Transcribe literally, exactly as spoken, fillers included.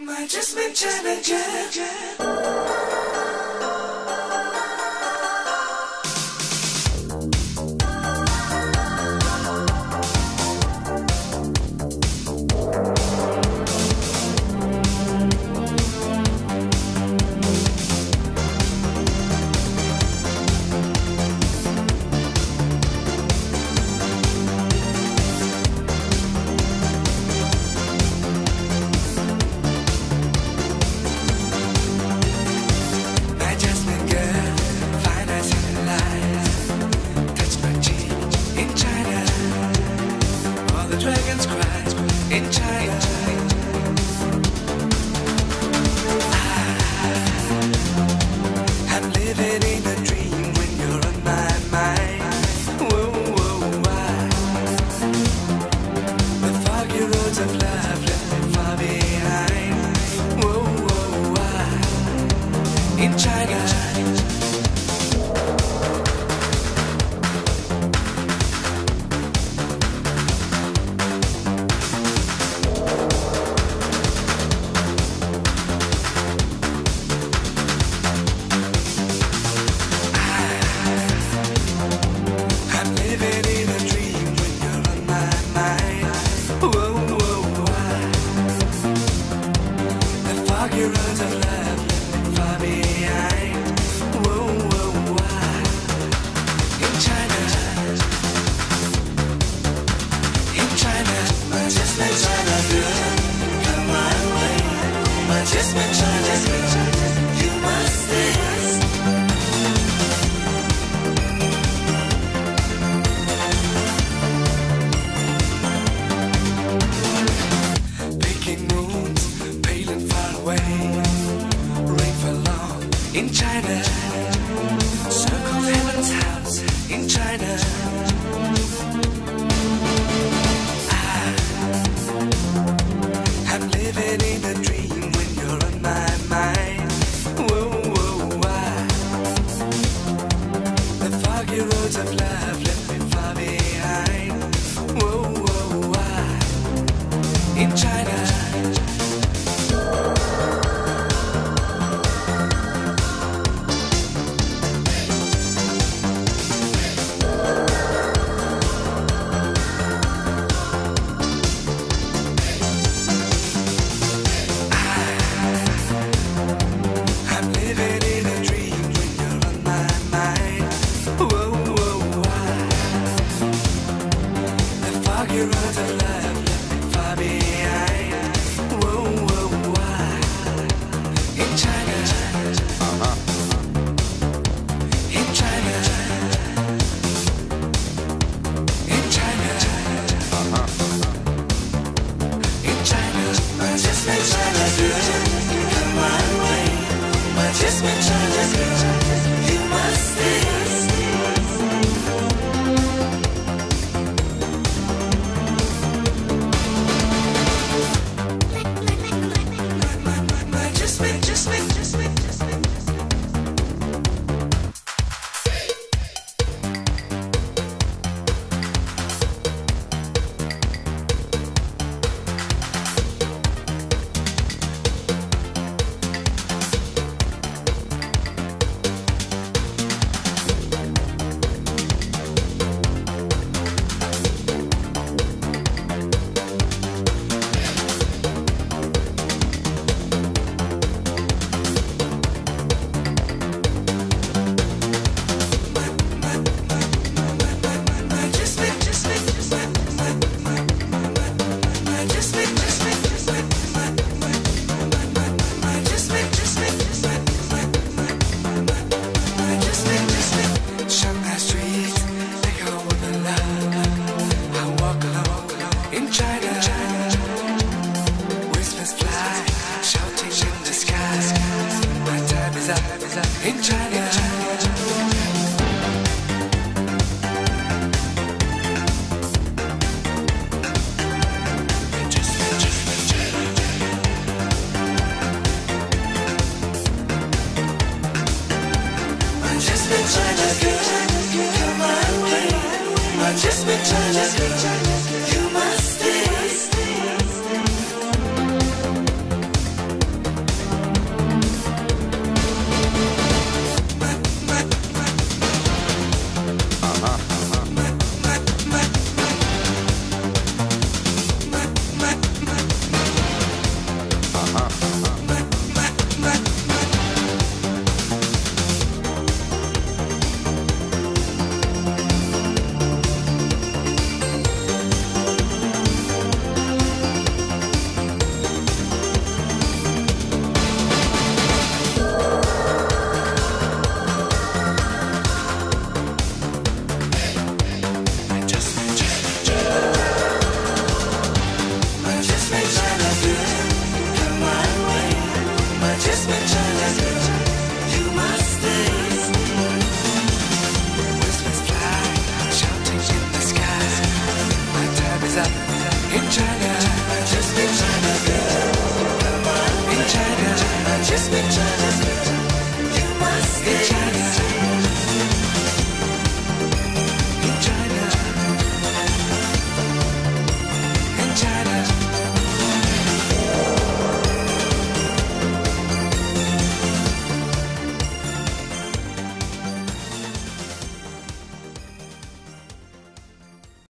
My Jasmin challenger. Dragons cry in China. I'm living in a dream when you're on my mind. Whoa, whoa, why? The foggy roads of love left me far behind. Whoa, whoa, why? In China. In China, circle heaven's house in China. I, I'm living in a dream when you're on my mind. Whoa, whoa, why? The foggy roads of love left me far behind. Whoa, whoa, why? In China. In China. You must stay. China, Jasmin, China.